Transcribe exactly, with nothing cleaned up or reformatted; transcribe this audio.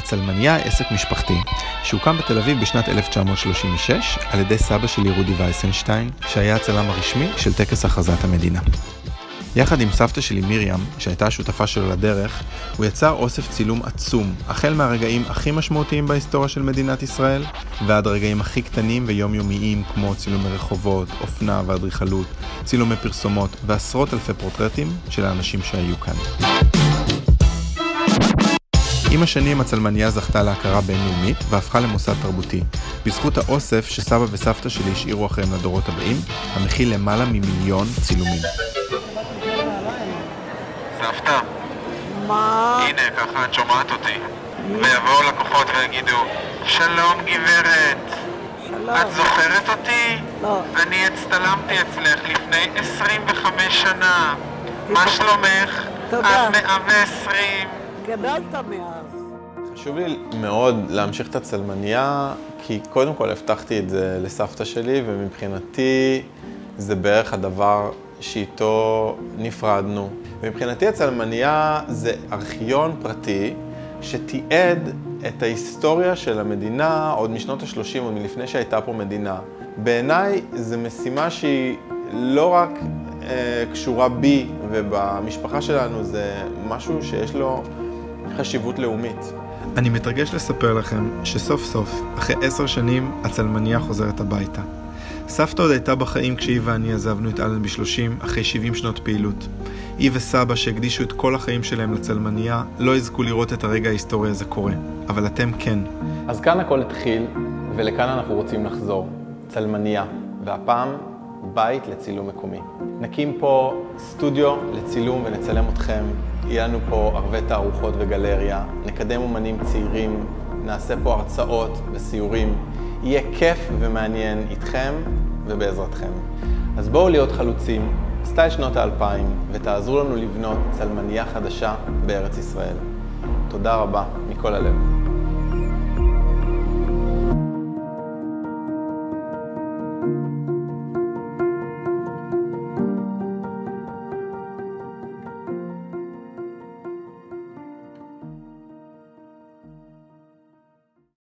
הצלמניה היא עסק משפחתי, שהוקם בתל אביב בשנת אלף תשע מאות שלושים ושש על ידי סבא שלי רודי וייסנשטיין, שהיה הצלם הרשמי של טקס הכרזת המדינה. יחד עם סבתא שלי מרים, שהייתה השותפה שלו לדרך, הוא יצר אוסף צילום עצום, החל מהרגעים הכי משמעותיים בהיסטוריה של מדינת ישראל, ועד רגעים הכי קטנים ויומיומיים כמו צילומי רחובות, אופנה ואדריכלות, צילומי פרסומות ועשרות אלפי פורטרטים של האנשים שהיו כאן. עם השנים הצלמניה זכתה להכרה בינלאומית והפכה למוסד תרבותי, בזכות האוסף שסבא וסבתא שלי השאירו אחריהם לדורות הבאים, המכיל למעלה ממיליון צילומים. סבתא, מה? הנה, ככה את שומעת אותי. ויבואו לקוחות ויגידו, שלום גברת, שלום. את זוכרת אותי? לא. אני הצטלמתי אצלך לפני עשרים וחמש שנה. מה שלומך? תודה. את מאה ועשרים. גדלת מאז. חשוב לי מאוד להמשיך את הצלמניה, כי קודם כל הבטחתי את זה לסבתא שלי, ומבחינתי זה בערך הדבר שאיתו נפרדנו. ומבחינתי הצלמניה זה ארכיון פרטי שתיעד את ההיסטוריה של המדינה עוד משנות ה-שלושים, עוד מלפני שהייתה פה מדינה. בעיניי זו משימה שהיא לא רק אה, קשורה בי ובמשפחה שלנו, זה משהו שיש לו חשיבות לאומית. אני מתרגש לספר לכם שסוף סוף, אחרי עשר שנים, הצלמניה חוזרת הביתה. סבתא עוד הייתה בחיים כשהיא ואני עזבנו את אלנבי שלושים אחרי שבעים שנות פעילות. היא וסבא שהקדישו את כל החיים שלהם לצלמניה לא יזכו לראות את הרגע ההיסטורי הזה קורה, אבל אתם כן. אז כאן הכל התחיל, ולכאן אנחנו רוצים לחזור. צלמניה, והפעם בית לצילום מקומי. נקים פה סטודיו לצילום ונצלם אתכם. יהיה לנו פה הרבה תערוכות וגלריה, נקדם אומנים צעירים, נעשה פה הרצאות וסיורים. יהיה כיף ומעניין איתכם ובעזרתכם. אז בואו להיות חלוצים, סטייל שנות האלפיים, ותעזרו לנו לבנות צלמניה חדשה בארץ ישראל. תודה רבה מכל הלב.